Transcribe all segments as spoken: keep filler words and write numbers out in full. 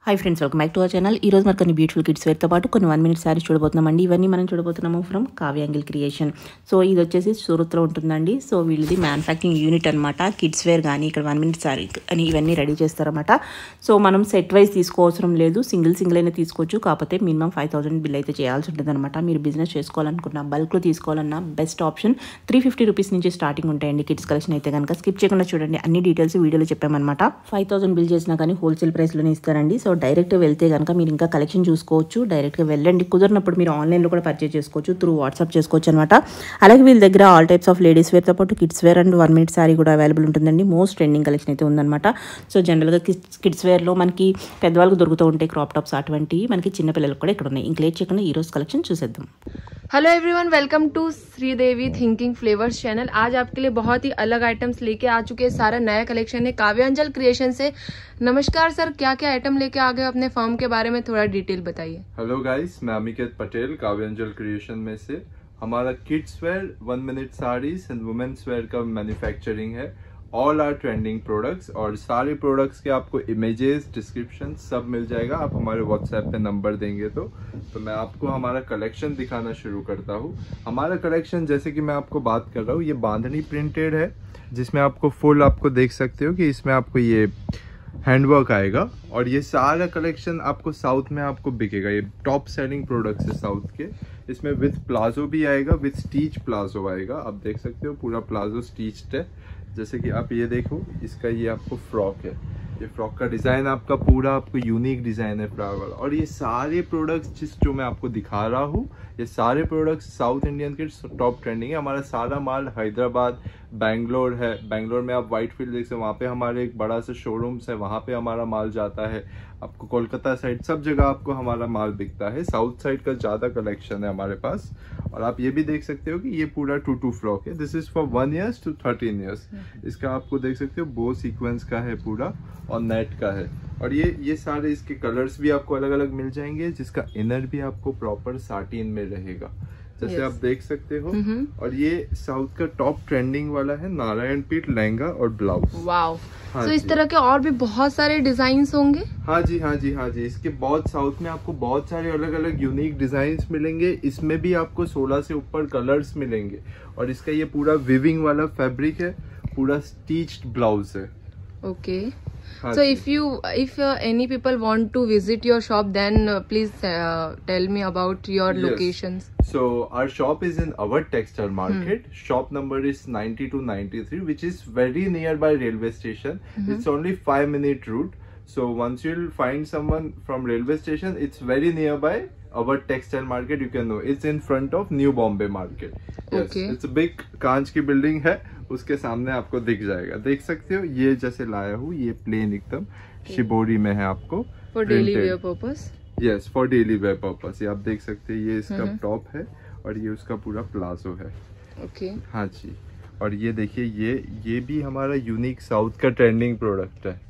High friends welcome back to our channel. ఈ రోజు మరి కొన్ని బ్యూటిఫుల్ కిడ్స్ వేర్ తో పాటు కొన్ని వన్ మినిట్ సారీస్ చూడబోతున్నామండి। ఇవన్నీ మనం చూడబోతున్నాము from Kavya angle creation. So ఇది వచ్చేసి సూరత్ లో ఉంటుందండి। సో వీళ్ళది మ్యానుఫ్యాక్చరింగ్ యూనిట్ అన్నమాట। కిడ్స్ వేర్ గానీ ఇక్కడ వన్ మినిట్ సారీ అని ఇవన్నీ రెడీ చేస్తారన్నమాట। సో మనం సెట్ వైస్ తీసుకోవసరం లేదు, సింగిల్ సింగిల్ అయినా తీసుకోవచ్చు। కాకపోతే మినిమం ఫైవ్ థౌసండ్ బిల్ అయితే చేయాల్సి ఉంటుంది అనమాట। మీరు బిజినెస్ చేసుకోవాలనుకున్నా, బల్క్ లో తీసుకోవాలన్నా best option three fifty rupees నుంచి స్టార్టింగ్ ఉంటాయండి కిడ్స్ కలెక్షన్ అయితే కనుక। స్కిప్ చేయకుండా చూడండి, అన్ని డీటెయిల్స్ వీడియోలో చెప్పామన్నమాట। ఫైవ్ థౌసండ్ బిల్ చేసినా కానీ హోల్సేల్ ప్రైస్ లోనే ఇస్తారండి। సో డైరెక్ట్ వెళ్తే కనుక మీరు ఇంకా కలెక్షన్ చూసుకోవచ్చు, డైరెక్ట్గా వెళ్ళండి। కుదిరినప్పుడు మీరు ఆన్లైన్లో కూడా పర్చేజ్ చేసుకోవచ్చు, త్రూ వాట్సాప్ చేసుకోవచ్చు అనమాట। అలాగే వీళ్ళ దగ్గర ఆల్ టైప్స్ ఆఫ్ లేడీస్ వేర్తో పాటు kids wear and one minute sari కూడా అవైలబుల్ ఉంటుందండి। మోస్ట్ ట్రెండింగ్ కలెక్షన్ అయితే ఉందన్నమాట। సో జనరల్గా కిడ్స్ కిడ్స్ వేర్లో మనకి పెద్దవాళ్ళకి దొరుకుతూ ఉంటాయి క్రాప్ టాప్స్, అటువంటి మనకి చిన్నపిల్లలకు కూడా ఇక్కడ ఉన్నాయి। ఇంక లేట్ చేయకుండా ఈ రోజు కలెక్షన్ చూసేద్దాం। Hello everyone, welcome to Sridevi thinking flavours channel. आज आपके लिए बहुत ही अलग आइटम्स लेके आ चुके हैं। सारा नया कलेक्शन है काव्यांजल क्रिएशन से। नमस्कार सर, क्या क्या आइटम लेके आ गए अपने फर्म के बारे में थोड़ा डिटेल बताइए। हेलो गाइस, मैं अमिकेत पटेल काव्यांजल क्रिएशन में से। हमारा kids wear, one minute saris and women's wear का मैन्युफैक्चरिंग है। ऑल आर ट्रेंडिंग प्रोडक्ट्स और सारे प्रोडक्ट्स के आपको इमेजेस, डिस्क्रिप्शन सब मिल जाएगा। आप हमारे व्हाट्सएप पे नंबर देंगे तो तो मैं आपको हमारा कलेक्शन दिखाना शुरू करता हूँ। हमारा कलेक्शन जैसे कि मैं आपको बात कर रहा हूँ, ये बांधनी प्रिंटेड है, जिसमें आपको फुल आपको देख सकते हो कि इसमें आपको ये हैंडवर्क आएगा। और ये सारा कलेक्शन आपको साउथ में आपको बिकेगा। ये टॉप सेलिंग प्रोडक्ट्स है साउथ के। इसमें विथ प्लाजो भी आएगा, विथ स्टीच प्लाजो आएगा। आप देख सकते हो पूरा प्लाजो स्टीच्ड है। जैसे कि आप ये देखो, इसका ये आपको फ्रॉक है। ये फ्रॉक का डिजाइन आपका पूरा आपको यूनिक डिजाइन है फ्लावर वाला। और ये सारे प्रोडक्ट्स जिस जो मैं आपको दिखा रहा हूँ, ये सारे प्रोडक्ट्स साउथ इंडियन के टॉप ट्रेंडिंग है। हमारा सारा माल हैदराबाद, बैंगलोर है। बैंगलोर में आप व्हाइट फील्ड देख सकते हो, वहाँ पे हमारे एक बड़ा सा शोरूम्स है, वहाँ पे हमारा माल जाता है। आपको कोलकाता साइड सब जगह आपको हमारा माल बिकता है। साउथ साइड का ज्यादा कलेक्शन है हमारे पास। और आप ये भी देख सकते हो कि ये पूरा टू टू फ्रॉक है। This is for one years to thirteen years. इसका आपको देख सकते हो बो सीक्वेंस का है पूरा और नेट का है। और ये ये सारे इसके कलर्स भी आपको अलग अलग मिल जाएंगे, जिसका इनर भी आपको प्रॉपर साटिन में रहेगा, जैसे yes. आप देख सकते हो। mm-hmm. और ये साउथ का टॉप ट्रेंडिंग वाला है नारायण पीठ लहंगा और ब्लाउज। वाओ, हाँ तो इस तरह के और भी बहुत सारे डिजाइन होंगे। हाँ जी हाँ जी हाँ जी इसके बहुत साउथ में आपको बहुत सारे अलग अलग यूनिक डिजाइन मिलेंगे। इसमें भी आपको सोलह से ऊपर कलर्स मिलेंगे। और इसका ये पूरा विविंग वाला फैब्रिक है, पूरा स्टिच्ड ब्लाउज है। Okay, so if you if uh, any people want to visit your shop, then uh, please uh, tell me about your yes. locations. So our shop is in our textile market. Hmm. Shop number is ninety to ninety-three, which is very nearby railway station. Mm-hmm. It's only five minute route. So once you'll find someone from railway station, it's very nearby our textile market. You can know it's in front of New Bombay Market. Yes, okay. It's a big कांच की building है, उसके सामने आपको दिख जाएगा। देख सकते हो ये जैसे लाया हूँ, ये प्लेन एकदम okay. शिबोरी में है आपको for daily wear purpose. Yes, for daily wear purpose. ये आप देख सकते हैं, ये इसका टॉप है और ये उसका पूरा प्लाजो है। ओके, हाँ जी। और ये देखिए, ये ये भी हमारा यूनिक साउथ का ट्रेंडिंग प्रोडक्ट है।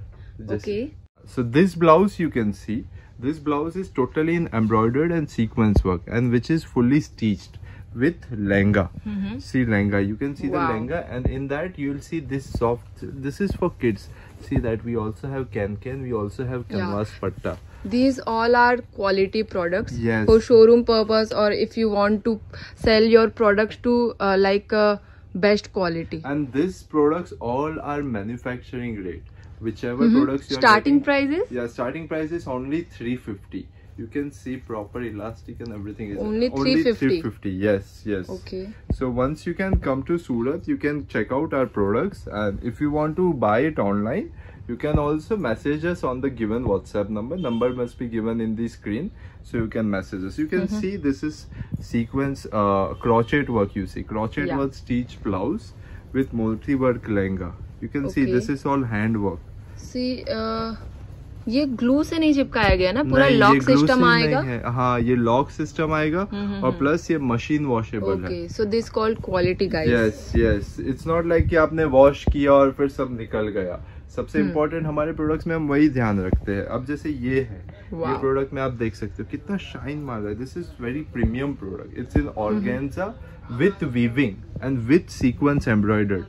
Okay, so this blouse you can see, this blouse is totally in embroidered and sequence work, and which is fully stitched with lehenga. Mm-hmm. See lehenga, you can see wow. the lehenga, and in that you will see this soft, this is for kids. See that we also have can can, we also have canvas yeah. patta. These all are quality products. Yes. For showroom purpose, or if you want to sell your products to uh, like uh, best quality. And these products all are manufacturing rate. Whichever mm-hmm. products you starting are price is yeah starting price is only three fifty. You can see proper elastic and everything is only three fifty. Yes, yes. Okay, so once you can come to Surat, you can check out our products, and if you want to buy it online, you can also message us on the given WhatsApp number. Number must be given in the screen, so you can message us. You can mm-hmm. see this is sequence uh, crochet work. You see crochet yeah. work stitch blouse with multi work lehenga. You can okay. see this is all hand work. See, uh, ये glue से नहीं चिपकाया गया ना, पूरा lock system आएगा। हाँ, ये लॉक सिस्टम आएगा और प्लस ये मशीन वॉशेबल है। So this called quality guys. Yes yes, it's not like कि आपने वॉश किया और फिर सब निकल गया। सबसे इम्पोर्टेंट हमारे प्रोडक्ट्स में हम वही ध्यान रखते हैं। अब जैसे ये है, ये प्रोडक्ट में आप देख सकते हो कितना शाइन मार रहा है। This is very premium product. It's in organza with weaving and with sequence embroidered.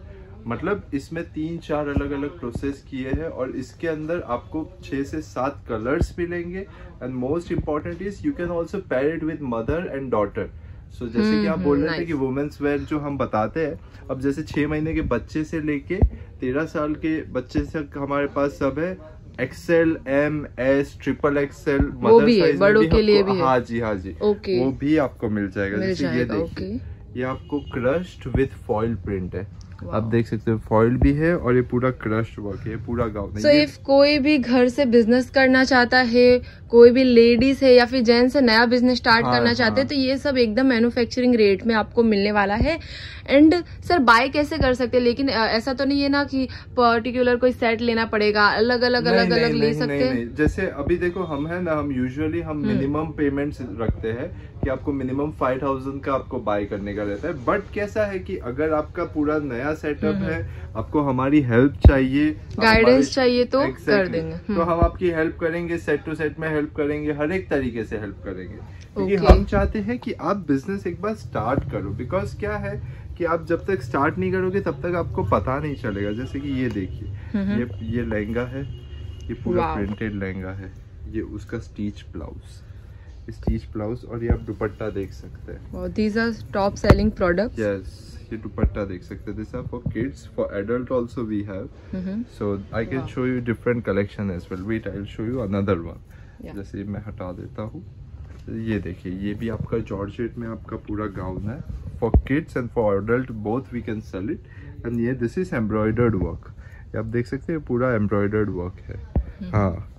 मतलब इसमें तीन चार अलग अलग प्रोसेस किए हैं और इसके अंदर आपको छह से सात कलर्स मिलेंगे and most important is you can also pair it with mother and daughter. So so, जैसे कि आप बोल रहे थे कि वुमेन्स वेयर जो हम बताते हैं, अब जैसे छह महीने के बच्चे से लेके तेरह साल के बच्चे तक हमारे पास सब है, XL, M, S, triple XL, mother size बड़ों के लिए भी है। हाँ जी हाँ जी ओके, वो भी आपको मिल जाएगा। मिल जैसे जाएगा, ये देखिए, ये आपको क्रश्ड विथ फॉइल प्रिंट है, आप देख सकते हो फॉइल भी है और ये पूरा क्रश्ड वर्क है, पूरा गाउन है। सो इफ कोई भी घर से बिजनेस करना चाहता है, कोई भी लेडीज है या फिर जेंट्स है नया बिजनेस स्टार्ट हाँ, करना चाहते हैं, हाँ. तो ये सब एकदम मैन्युफैक्चरिंग रेट में आपको मिलने वाला है। एंड सर बाय कैसे कर सकते हैं? लेकिन ऐसा तो नहीं है ना कि पर्टिकुलर कोई सेट लेना पड़ेगा, अलग अलग नहीं, अलग नहीं, अलग नहीं, ले नहीं, सकते नहीं, हैं। नहीं। जैसे अभी देखो हम है ना, हम यूजुअली हम मिनिमम पेमेंट्स रखते हैं कि आपको मिनिमम फाइव थाउजेंड का आपको बाय करने का रहता है। बट कैसा है कि अगर आपका पूरा नया सेटअप है, आपको हमारी हेल्प चाहिए, गाइडेंस चाहिए तो exactly, कर देंगे। तो हम आपकी हेल्प करेंगे, सेट टू सेट में हेल्प करेंगे, हर एक तरीके से हेल्प करेंगे, क्योंकि Okay. हम चाहते हैं कि आप बिजनेस एक बार स्टार्ट करो। बिकॉज क्या है कि आप जब तक स्टार्ट नहीं करोगे तब तक आपको पता नहीं चलेगा। जैसे कि ये देखिए, ये ये लहंगा है, ये पूरा Wow. प्रिंटेड लहंगा है, ये उसका स्टीच ब्लाउज, स्टीच ब्लाउज, और ये आप दुपट्टा देख सकते हैं। These are top selling products. Yes, ये दुपट्टा देख सकते हैं। This are for kids, for adult also we have. So I can show you different collection as well. Wait, I will show you another one. जैसे मैं हटा देता हूँ, ये देखिए, ये भी आपका जॉर्जेट में आपका पूरा गाउन है, for kids and for adult both we can sell it. And ये दिस इज एम्ब्रॉयडर्ड वर्क, आप देख सकते हैं पूरा एम्ब्रॉयडर्ड वर्क है। हाँ,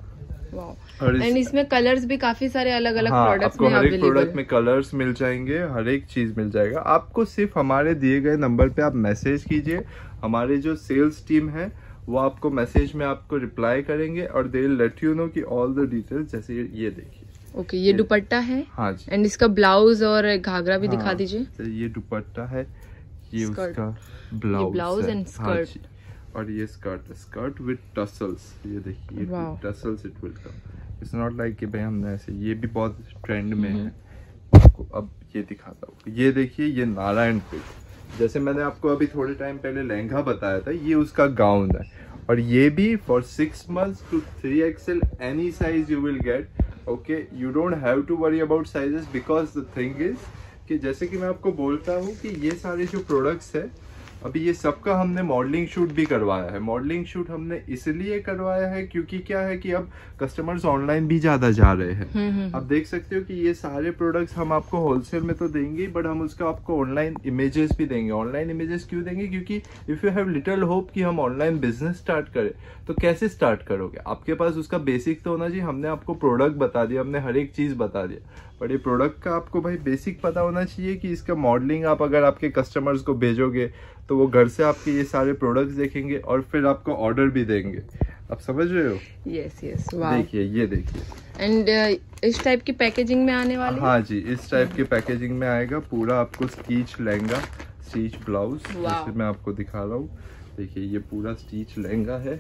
और एंड इसमें कलर्स भी काफी सारे अलग अलग हाँ, प्रोडक्ट्स आपको में हर एक अवेलेबल प्रोडक्ट में कलर्स मिल जाएंगे, हर एक चीज मिल जाएगा। आपको सिर्फ हमारे दिए गए नंबर पे आप मैसेज कीजिए, हमारे जो सेल्स टीम है वो आपको मैसेज में आपको रिप्लाई करेंगे और they will let you know कि ऑल द डिटेल्स। जैसे ये, ये देखिए, ओके, ये दुपट्टा है। हाँ जी, एंड इसका ब्लाउज और घाघरा भी हाँ, दिखा दीजिए। तो ये दुपट्टा है, ये स्कर्ट। उसका ब्लाउज, ब्लाउज है, एंड हाँ स्कर्ट। जी, और ये स्कर्ट, स्कर्ट विद टसल्स, ये देखिए Wow. Tassels it will come. It's not like कि भाई हमने ऐसे, ये भी बहुत ट्रेंड में है। आपको अब ये दिखाता हूँ, ये देखिए, ये नारायण प्रिंट, जैसे मैंने आपको अभी थोड़े टाइम पहले लहंगा बताया था, ये उसका गाउन है, और ये भी for six months to three XL any size you will get. Okay, you don't have to worry about sizes, because the thing is कि जैसे कि मैं आपको बोलता हूँ कि ये सारे जो प्रोडक्ट्स है, अभी ये सबका हमने मॉडलिंग शूट भी करवाया है। मॉडलिंग शूट हमने इसलिए करवाया है क्योंकि क्या है कि अब कस्टमर्स ऑनलाइन भी ज्यादा जा रहे हैं। आप देख सकते हो कि ये सारे प्रोडक्ट्स हम आपको होलसेल में तो देंगे, बट हम उसका आपको ऑनलाइन इमेजेस भी देंगे। ऑनलाइन इमेजेस क्यों देंगे? क्योंकि if you have little hope कि हम ऑनलाइन बिजनेस स्टार्ट करें, तो कैसे स्टार्ट करोगे? आपके पास उसका बेसिक तो होना चाहिए। हमने आपको प्रोडक्ट बता दिया, हमने हर एक चीज बता दिया, बट ये प्रोडक्ट का आपको भाई बेसिक पता होना चाहिए कि इसका मॉडलिंग आप अगर आपके कस्टमर्स को भेजोगे तो वो घर से आपके ये सारे प्रोडक्ट्स देखेंगे और फिर आपको ऑर्डर भी देंगे। आप समझ रहे हो? यस यस, देखिए, ये देखिए, एंड इस टाइप की पैकेजिंग में आने वाली। हाँ जी, इस टाइप के पैकेजिंग में आएगा। पूरा आपको स्टीच लहंगा, स्टीच ब्लाउज, जैसे मैं आपको दिखा रहा हूँ। देखिए, ये पूरा स्टीच लहंगा है,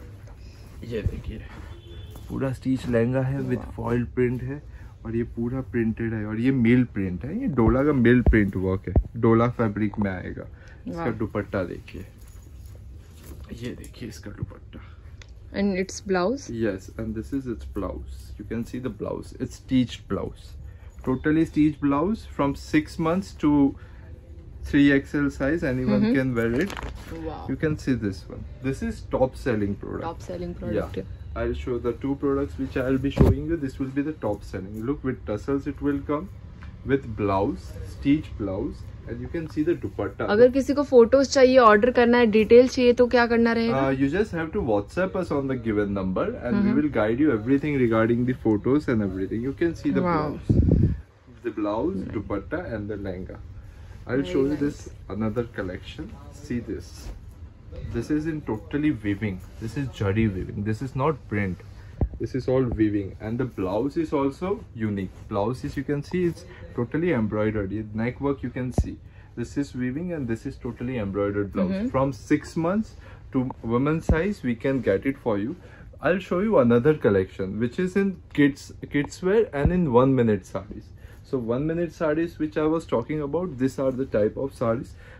ये देखिए पूरा स्टीच लहंगा है विद फॉइल प्रिंट है, और ये पूरा प्रिंटेड है, और ये मिल प्रिंट है। ये डोला का मिल प्रिंट वर्क है, डोला फैब्रिक में आएगा। इसका दुपट्टा देखिए, ये देखिए इसका dupatta, and it's blouse. yes, and this is its blouse. You can see the blouse, it's stitched blouse, totally stitched blouse from six months to three X L size. Anyone Mm-hmm. can wear it. Wow. You can see this one, this is top selling product. Top selling product. Yeah, I'll show the two products which I'll be showing you. This will be the top selling. Look, with tassels it will come, with blouse, stitch blouse, and you can see the dupatta. अगर किसी को photos चाहिए, order करना है, detail चाहिए, तो क्या करना रहेगा? Uh, you just have to WhatsApp us on the given number, and we will guide you everything regarding the photos and everything. You can see the Wow. blouse, the blouse, dupatta, and the lehenga. I'll Very show you nice. this another collection. See this. This is in totally weaving. This is jari weaving. This is not print. This is all weaving, and the blouse is also unique. Blouse is, you can see, it's totally embroidered. The neck work you can see. This is weaving, and this is totally embroidered blouse. Mm-hmm. From six months to women's size, we can get it for you. I'll show you another collection which is in kids kids wear and in one minute sarees. So one minute sarees which I was talking about, these are the type of sarees.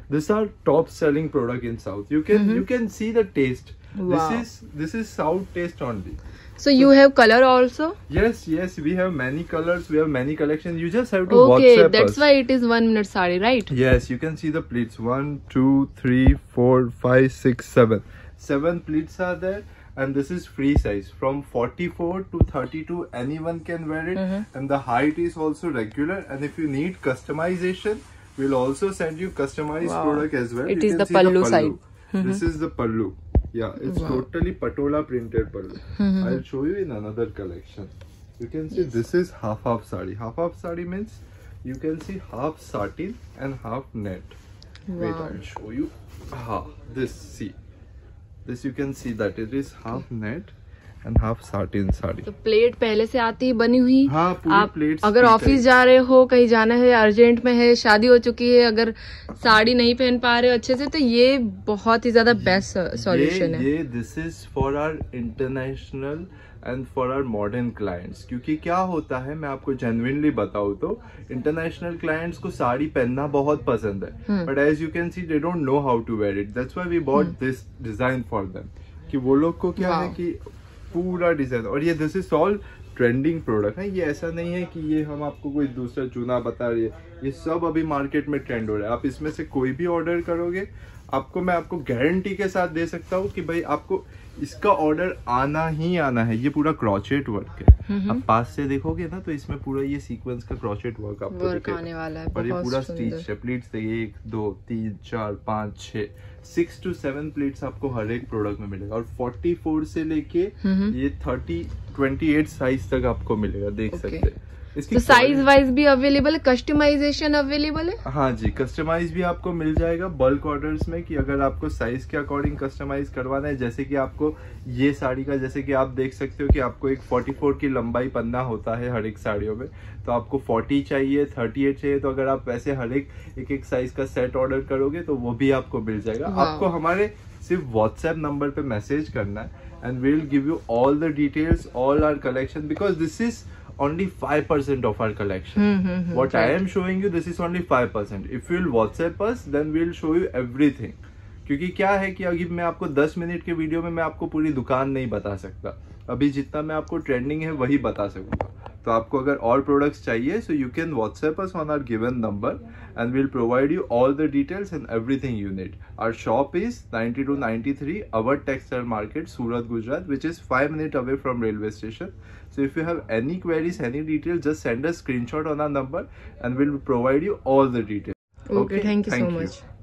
These are top selling product in South. You can you can see the taste. Wow. This is this is South taste only. So you have color also? Yes, yes, we have many colors. We have many collections. You just have to Okay, WhatsApp that's us. why it is one minute sari, right? Yes, you can see the pleats. One, two, three, four, five, six, seven. Seven pleats are there, and this is free size from forty-four to thirty-two. Anyone can wear it, Mm-hmm. and the height is also regular. And if you need customization, we'll also send you customized Wow. product as well. It You is can the see pallu side. This is the pallu. Yeah, it's Wow. totally patola printed pallu. I'll show you in another collection. You can see this is half half sari. Half half sari means you can see half satin and half net. Wait, Wow. I'll show you. Ah, this see. This you can see that it is half net and half satin sari. तो pleat पहले से आती ही बनी हुई। हाँ, पूरी आप plates अगर की ऑफिस टाइप। जा रहे हो, कहीं जाना है, अर्जेंट में है, शादी हो चुकी है, अगर साड़ी नहीं पहन पा रहे हो अच्छे से, तो ये बहुत ही ज्यादा बेस्ट सॉल्यूशन है। ये this is for our international and for our modern clients. क्योंकि क्या होता है, मैं आपको जेन्युइनली बताऊं तो इंटरनेशनल क्लाइंट्स को साड़ी पहनना बहुत पसंद है, but as you can see they don't know how to wear it. That's why we bought this design for them, कि वो लोग को क्या है कि पूरा डिजाइन। और ये this is all trending product है। ये ऐसा नहीं है कि ये हम आपको कोई दूसरा चुना बता रही है, ये सब अभी मार्केट में ट्रेंड हो रहा है। आप इसमें से कोई भी ऑर्डर करोगे, आपको मैं आपको गारंटी के साथ दे सकता हूँ कि भाई आपको इसका ऑर्डर आना ही आना है। ये पूरा क्रॉचेट वर्क है। आप पास से देखोगे ना तो इसमें पूरा ये सीक्वेंस का क्रॉचेट वर्क आपको वर्क दिखेगा। आने वाला है, और ये बहुत पूरा सुंदर। स्टिच है। प्लीट्स देखिए, एक दो तीन चार पाँच छः सिक्स टू सेवन प्लेट्स आपको हर एक प्रोडक्ट में मिलेगा। और फोर्टी फोर से लेके ये थर्टी ट्वेंटी एट साइज तक आपको मिलेगा, देख Okay. सकते हैं। इसकी तो साइज quality- वाइज भी अवेलेबल है, कस्टमाइजेशन अवेलेबल है। हाँ जी, कस्टमाइज भी आपको मिल जाएगा बल्क ऑर्डर्स में, कि अगर आपको साइज के अकॉर्डिंग कस्टमाइज करवाना है। जैसे कि आपको ये साड़ी का, जैसे कि आप देख सकते हो कि आपको एक चौवालीस की लंबाई पन्ना होता है हर एक साड़ियों में, तो आपको चालीस चाहिए, अड़तीस चाहिए, तो अगर आप वैसे हर एक एक एक साइज का सेट ऑर्डर करोगे तो वो भी आपको मिल जाएगा। Wow. आपको हमारे सिर्फ व्हाट्सएप नंबर पे मैसेज करना है, and we will give you all the details, all our collection, because this is only five percent of our collection. Mm-hmm, What I am showing you, this is only five percent. If you will WhatsApp us, then we will show you everything. क्योंकि क्या है कि अगर मैं आपको दस minute के video में मैं आपको पूरी दुकान नहीं बता सकता। अभी जितना मैं आपको ट्रेंडिंग है वही बता सकूंगा। तो आपको अगर और प्रोडक्ट्स चाहिए, so you can WhatsApp us on our given number and we will provide you all the details and everything you need. Our shop is ninety two ninety three Avadh textile market, Surat, Gujarat, which is five minutes away from railway station. So if you have any queries, any details, just send a screenshot on our number and we'll provide you all the details. Okay, thank you so much.